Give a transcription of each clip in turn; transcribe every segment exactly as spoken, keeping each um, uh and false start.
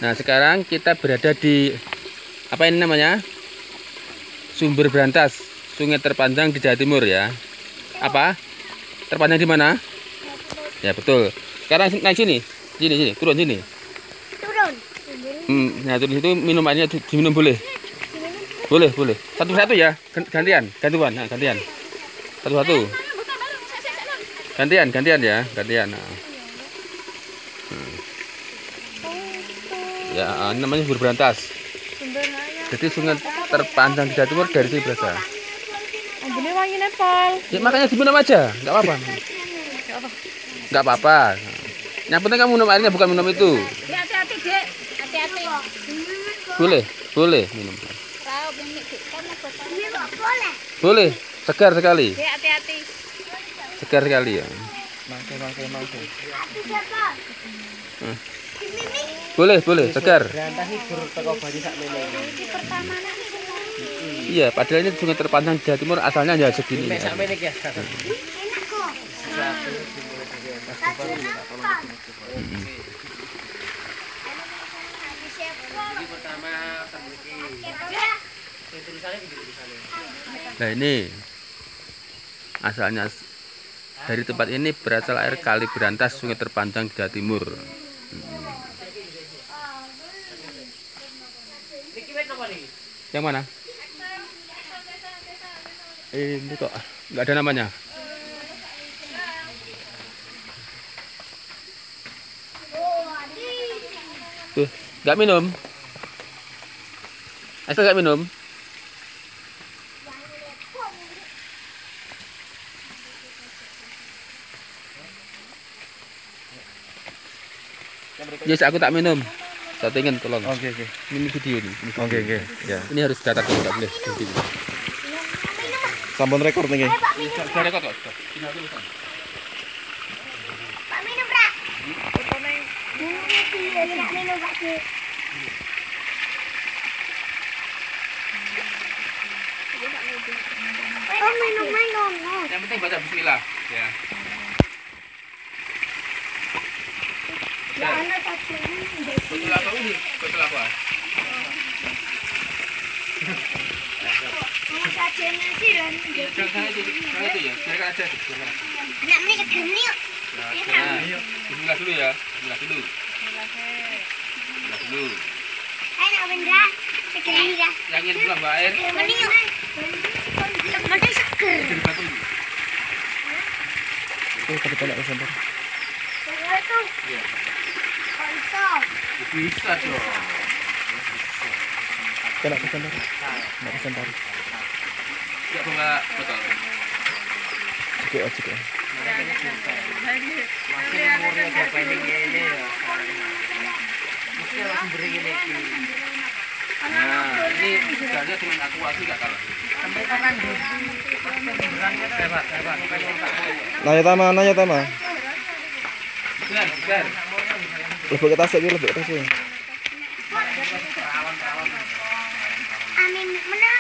Nah, sekarang kita berada di apa ini namanya? Sumber Brantas, sungai terpanjang di Jawa Timur ya. Apa? Terpanjang di mana? Ya, betul. Sekarang naik sini. Sini, sini, turun sini. Turun. Hmm, nah, turun itu minum airnya diminum boleh. Boleh, boleh. Satu-satu ya. Gantian, gantian, nah, gantian. Satu-satu. Gantian, gantian ya, gantian. Nah. Hmm. Ya, ini namanya Sumber Brantas. Jadi sungai terpanjang di Jawa Timur dari sini berasal. Ambune wangi nepal. Ya, makanya diminum aja, nggak apa-apa. Nggak apa-apa. Yang penting kamu minum airnya, bukan minum itu. Hati-hati, Dek. Hati-hati. Boleh, boleh minum. Boleh. Boleh, segar sekali. Dek, hati-hati. Segar sekali ya. Mangke mangke mangke. Hmm. Boleh, boleh, segar. Brantas iki gur teko Bali sak mene. Iya, padahal ini sungai terpanjang di Jawa Timur, asalnya ya segini. Mek sak mene iki ya. Enak kok. Nah, ini asalnya dari tempat ini berasal air Kali Brantas, sungai terpanjang di Jawa Timur. Hmm. Yang mana? Ini kok nggak ada namanya. Tuh, nggak minum. Asal nggak minum. Yes, aku tak minum. Settingan tolong. Oke oke. Ini video nih. Ini video. Oke oke. Ya. Ini harus data dulu, nggak boleh. Video. Sampun rekor niki. Sudah rekod kok. Tinggal dulu kan. Pak minum, Pak. Minum, minum, Pak. Oh, minum, minum. Yang penting baca bismillah ya. Ya, anak satu ini. Betul apa ini? Betul apa? Mau sajiannya sih, Ron. Jangan itu, jangan itu ya. Biarkan aja. Biarkan aja. Nak ini segini yuk. Nah, bismillah dulu ya. Bismillah dulu. Bismillah dulu. Hai, nak benda. Segini dah. Yang ingin pulang bawa air. Mending yuk. Mending seger. Jadi batu. Tuh tadi tolak ke santar. Seger tuh. Iya. Kok bisa? Bisa dong. Tolak ke santar. Enggak ke santar. Ya, enggak betul. Cukup aja cukup. Masih umurnya udah pending ini ya. Mesti langsung beri ini. Nah, ini sebenarnya dengan akuasi nggak kalah. Sampai kapan Bu? Berannya hebat, hebat. Nanya tama, nanya tama. Benar, benar. Lebok ke tasik iki, lebok ke tasik. Amin mana?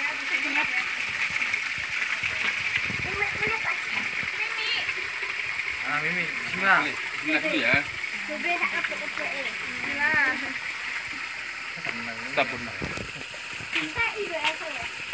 Ah, Mimi, bismillah. Bismillah dulu ya. Bebe tak kepek-kepek. Bismillah. Stop pun. Kita ibu aku.